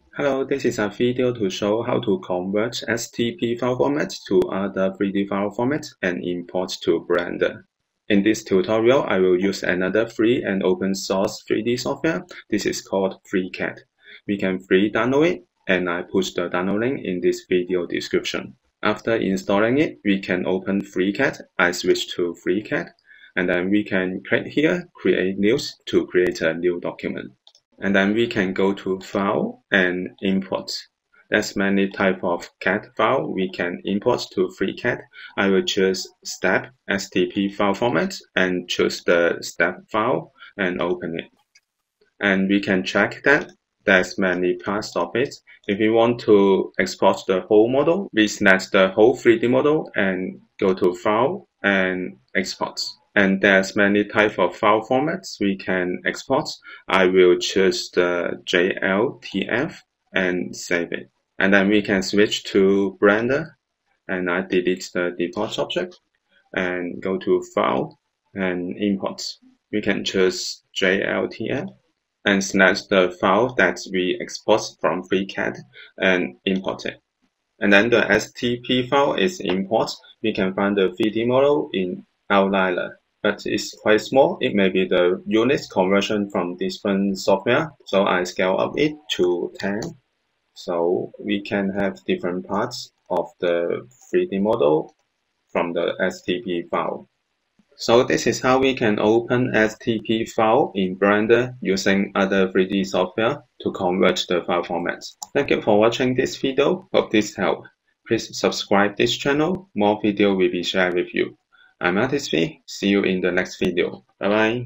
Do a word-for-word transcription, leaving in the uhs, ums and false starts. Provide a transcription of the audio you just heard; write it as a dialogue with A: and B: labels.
A: Hello, this is a video to show how to convert S T P file format to other three D file formats and import to Blender. In this tutorial, I will use another free and open source three D software. This is called FreeCAD. We can free download it, and I put the download link in this video description. After installing it, we can open FreeCAD. I switch to FreeCAD, and then we can click here, create news to create a new document. And then we can go to File and Import. There's many type of C A D file we can import to FreeCAD. I will choose Step S T P file format and choose the Step file and open it. And we can check that there's many parts of it. If we want to export the whole model, we select the whole three D model and go to File and Export. And there's many type of file formats we can export. I will choose the glTF and save it. And then we can switch to Blender, and I delete the default object and go to File and Import. We can choose glTF and select the file that we export from FreeCAD and import it. And then the S T P file is import. We can find the three D model in Outliner, but it's quite small. It may be the unit conversion from different software. So I scale up it to ten. So we can have different parts of the three D model from the S T P file. So this is how we can open S T P file in Blender using other three D software to convert the file formats. Thank you for watching this video. Hope this helped. Please subscribe this channel. More video will be shared with you. I'm Artist V. See you in the next video. Bye bye.